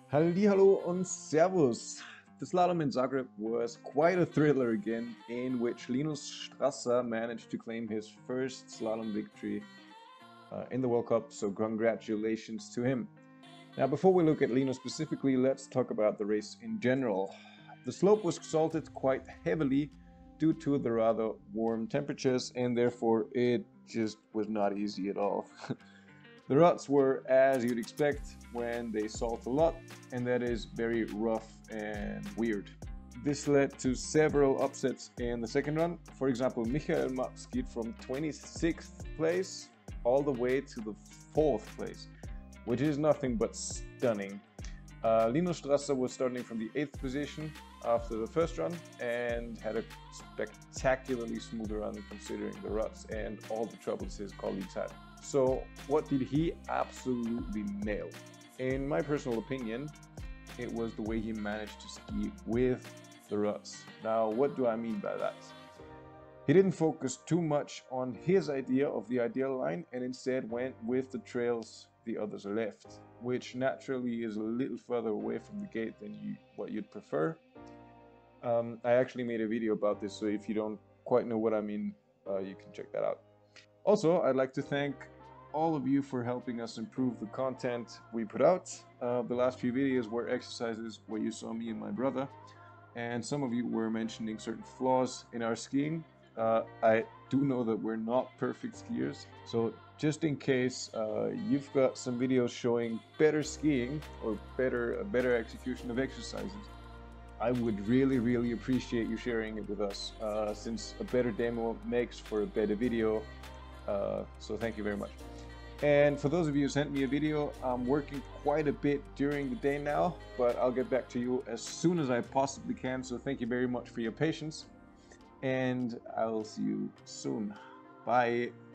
Hallihallo und Servus. The slalom in Zagreb was quite a thriller again, in which Linus Strasser managed to claim his first slalom victory in the World Cup, so congratulations to him. Now, before we look at Linus specifically, let's talk about the race in general. The slope was salted quite heavily due to the rather warm temperatures, and therefore it just was not easy at all. The ruts were as you'd expect when they salt a lot, and that is very rough and weird. This led to several upsets in the second run. For example, Michael Matt skied from 26th place all the way to the 4th place, which is nothing but stunning. Linus Strasser was starting from the 8th position after the first run and had a spectacularly smooth run considering the ruts and all the troubles his colleagues had. So what did he absolutely nail? In my personal opinion, it was the way he managed to ski with the ruts. Now, what do I mean by that? He didn't focus too much on his idea of the ideal line and instead went with the trails the others left, which naturally is a little further away from the gate than what you'd prefer. I actually made a video about this, so if you don't quite know what I mean, you can check that out. Also, I'd like to thank all of you for helping us improve the content we put out. The last few videos were exercises where you saw me and my brother, and some of you were mentioning certain flaws in our skiing. I do know that we're not perfect skiers, so just in case you've got some videos showing better skiing or better execution of exercises, I would really appreciate you sharing it with us, since a better demo makes for a better video. So thank you very much. And for those of you who sent me a video, I'm working quite a bit during the day now, but I'll get back to you as soon as I possibly can. So thank you very much for your patience, and I'll see you soon. Bye.